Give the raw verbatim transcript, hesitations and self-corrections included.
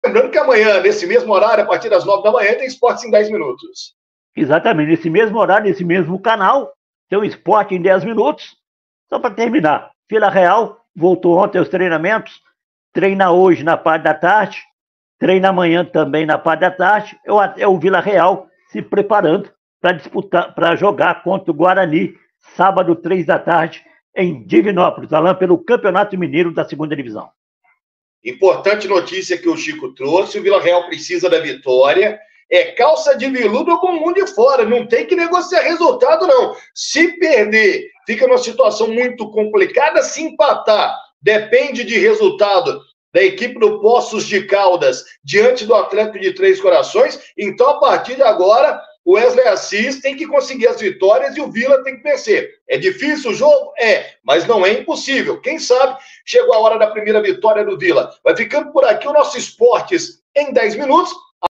Lembrando que amanhã, nesse mesmo horário, a partir das nove da manhã, tem Esportes em dez minutos. Exatamente, nesse mesmo horário, nesse mesmo canal, tem o Esporte em dez minutos. Só para terminar, Vila Real voltou ontem aos treinamentos, treina hoje na parte da tarde, treina amanhã também na parte da tarde. É o Vila Real se preparando para disputar, para jogar contra o Guarani, sábado, três da tarde, em Divinópolis, Alain, pelo Campeonato Mineiro da segunda Divisão. Importante notícia que o Chico trouxe, o Vila Real precisa da vitória, é calça de veludo com o mundo de fora, não tem que negociar resultado não, se perder, fica numa situação muito complicada, se empatar, depende de resultado da equipe do Poços de Caldas, diante do Atlético de Três Corações, então a partir de agora, o Wesley Assis tem que conseguir as vitórias e o Vila tem que vencer. É difícil o jogo? É, mas não é impossível. Quem sabe chegou a hora da primeira vitória do Vila. Vai ficando por aqui o nosso Esportes em dez minutos.